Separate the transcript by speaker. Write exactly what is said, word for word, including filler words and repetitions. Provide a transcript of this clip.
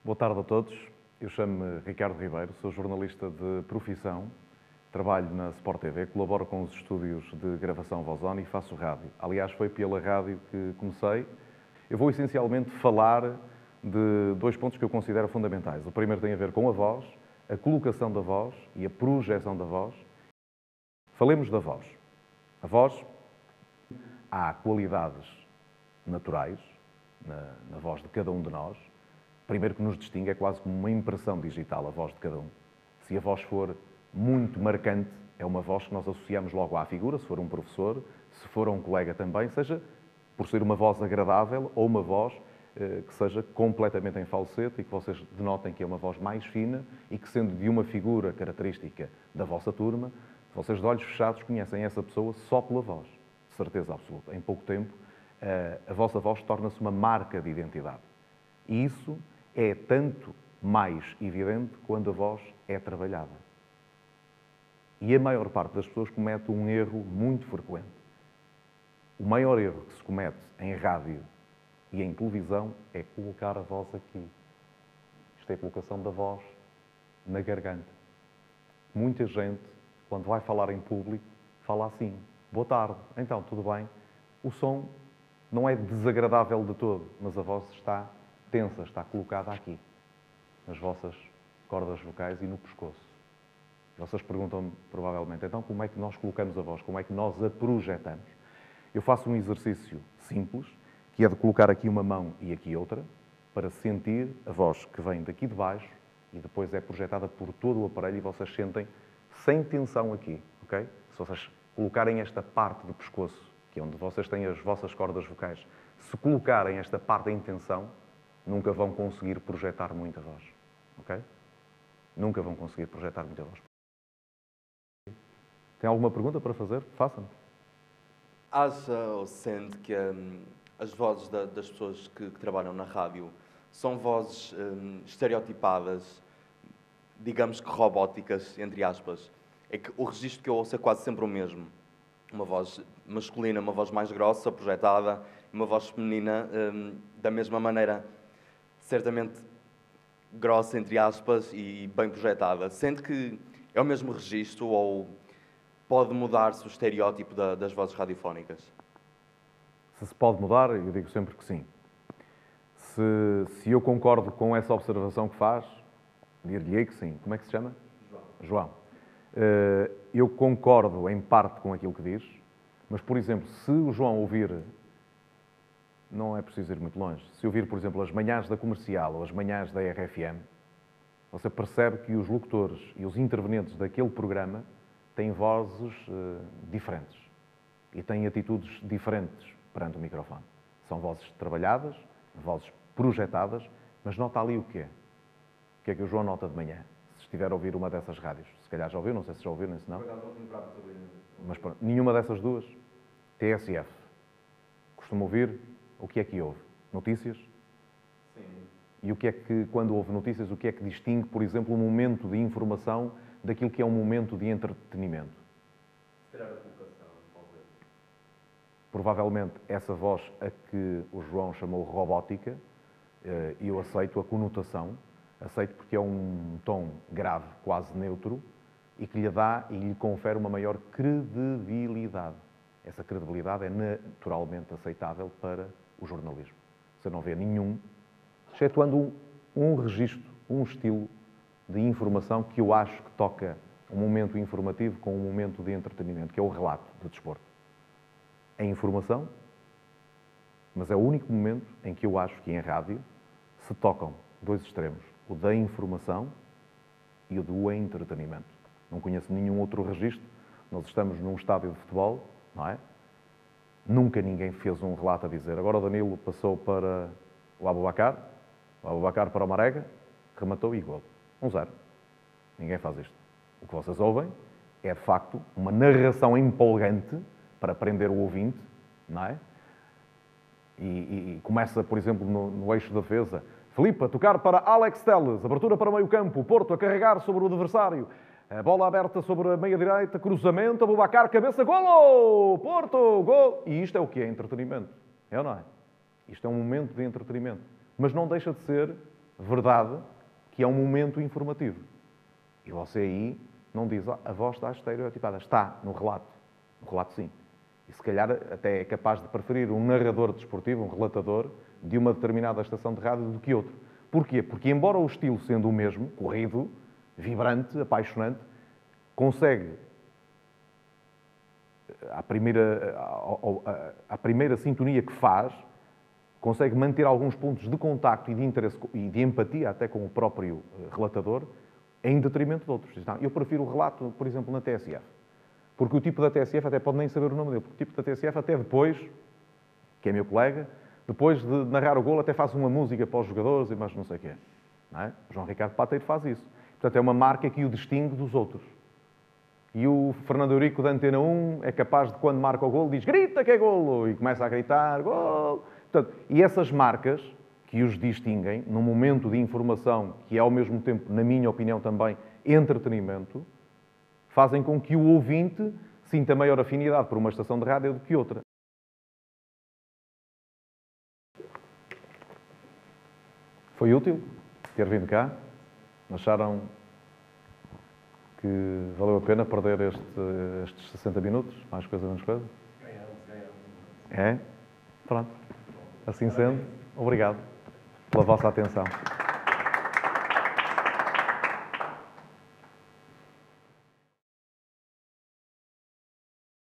Speaker 1: Boa tarde a todos. Eu chamo-me Ricardo Ribeiro, sou jornalista de profissão, trabalho na Sport T V, colaboro com os estúdios de gravação Vozone e faço rádio. Aliás, foi pela rádio que comecei. Eu vou essencialmente falar de dois pontos que eu considero fundamentais. O primeiro tem a ver com a voz, a colocação da voz e a projeção da voz. Falemos da voz. A voz, há qualidades naturais na, na voz de cada um de nós. Primeiro que nos distingue é quase como uma impressão digital, a voz de cada um. Se a voz for muito marcante, é uma voz que nós associamos logo à figura, se for um professor, se for um colega também, seja por ser uma voz agradável ou uma voz eh, que seja completamente em falsete e que vocês denotem que é uma voz mais fina e que, sendo de uma figura característica da vossa turma, vocês de olhos fechados conhecem essa pessoa só pela voz, de certeza absoluta. Em pouco tempo, eh, a vossa voz torna-se uma marca de identidade. E isso é tanto mais evidente quando a voz é trabalhada. E a maior parte das pessoas comete um erro muito frequente. O maior erro que se comete em rádio e em televisão é colocar a voz aqui. Isto é a colocação da voz na garganta. Muita gente, quando vai falar em público, fala assim: boa tarde, então, tudo bem? O som não é desagradável de todo, mas a voz está tensa, está colocada aqui, nas vossas cordas vocais e no pescoço. Vocês perguntam-me, provavelmente, então como é que nós colocamos a voz? Como é que nós a projetamos? Eu faço um exercício simples, que é de colocar aqui uma mão e aqui outra, para sentir a voz que vem daqui de baixo e depois é projetada por todo o aparelho e vocês sentem sem tensão aqui, ok? Se vocês colocarem esta parte do pescoço, que é onde vocês têm as vossas cordas vocais, se colocarem esta parte em tensão, nunca vão conseguir projetar muita voz, ok? Nunca vão conseguir projetar muita voz. Tem alguma pergunta para fazer? Façam.
Speaker 2: Acha ou sente que hum, as vozes da, das pessoas que, que trabalham na rádio são vozes hum, estereotipadas, digamos que robóticas, entre aspas? É que o registro que eu ouço é quase sempre o mesmo. Uma voz masculina, uma voz mais grossa, projetada, uma voz feminina hum, da mesma maneira, certamente grossa, entre aspas, e bem projetada. Sente que é o mesmo registro ou pode mudar-se o estereótipo da, das vozes radiofónicas?
Speaker 1: Se se pode mudar, eu digo sempre que sim. Se, se eu concordo com essa observação que faz, dir-lhe-ei que sim. Como é que se chama?
Speaker 2: João.
Speaker 1: João. Uh, eu concordo em parte com aquilo que diz, mas, por exemplo, se o João ouvir, não é preciso ir muito longe, se ouvir, por exemplo, as manhãs da Comercial ou as manhãs da R F M, você percebe que os locutores e os intervenientes daquele programa têm vozes uh, diferentes e têm atitudes diferentes perante o microfone. São vozes trabalhadas, vozes projetadas, mas nota ali o que é. O que é que o João nota de manhã, se estiver a ouvir uma dessas rádios? Se calhar já ouviu, não sei se já ouviu, nem se não. Mas pronto, nenhuma dessas duas. T S F. Costuma ouvir, o que é que ouve? Notícias?
Speaker 2: Sim.
Speaker 1: E o que é que, quando houve notícias, o que é que distingue, por exemplo, um momento de informação daquilo que é um momento de entretenimento?
Speaker 2: Se calhar a colocação, talvez.
Speaker 1: Provavelmente essa voz a que o João chamou robótica, e eu aceito a conotação, aceito porque é um tom grave, quase neutro, e que lhe dá e lhe confere uma maior credibilidade. Essa credibilidade é naturalmente aceitável para o jornalismo. Você não vê nenhum, excetuando um, um registro, um estilo de informação que eu acho que toca um momento informativo com um momento de entretenimento, que é o relato de desporto. É informação, mas é o único momento em que eu acho que em rádio se tocam dois extremos, o da informação e o do entretenimento. Não conheço nenhum outro registro. Nós estamos num estádio de futebol, não é? Nunca ninguém fez um relato a dizer agora o Danilo passou para o Aboubakar, o Aboubakar para o Marega, rematou e gol. Um zero. Ninguém faz isto. O que vocês ouvem é, de facto, uma narração empolgante para prender o ouvinte, não é? E, e, e começa, por exemplo, no, no eixo da defesa. Filipe a tocar para Alex Telles, abertura para o meio campo, Porto a carregar sobre o adversário. A bola aberta sobre a meia-direita, cruzamento, Aboubakar, cabeça, golo! Porto, gol! E isto é o que é entretenimento, é ou não é? Isto é um momento de entretenimento. Mas não deixa de ser verdade que é um momento informativo. E você aí não diz, oh, a voz está estereotipada. Está no relato. No relato, sim. E se calhar até é capaz de preferir um narrador desportivo, um relatador, de uma determinada estação de rádio do que outro. Porquê? Porque embora o estilo sendo o mesmo, corrido, vibrante, apaixonante, consegue, à primeira, à, à primeira sintonia que faz, consegue manter alguns pontos de contacto e de interesse e de empatia até com o próprio relatador, em detrimento de outros. Diz, não, eu prefiro o relato, por exemplo, na T S F. Porque o tipo da T S F até pode nem saber o nome dele, porque o tipo da T S F até depois, que é meu colega, depois de narrar o golo até faz uma música para os jogadores e mais não sei o quê. Não é? O João Ricardo Pateiro faz isso. Portanto, é uma marca que o distingue dos outros. E o Fernando Eurico da Antena um é capaz de, quando marca o golo, diz grita que é golo! E começa a gritar golo! Portanto, e essas marcas que os distinguem, num momento de informação que é ao mesmo tempo, na minha opinião também, entretenimento, fazem com que o ouvinte sinta maior afinidade por uma estação de rádio do que outra. Foi útil ter vindo cá? Acharam que valeu a pena perder este, estes sessenta minutos? Mais coisa, menos coisa? É? Pronto. Assim sendo, obrigado pela vossa atenção.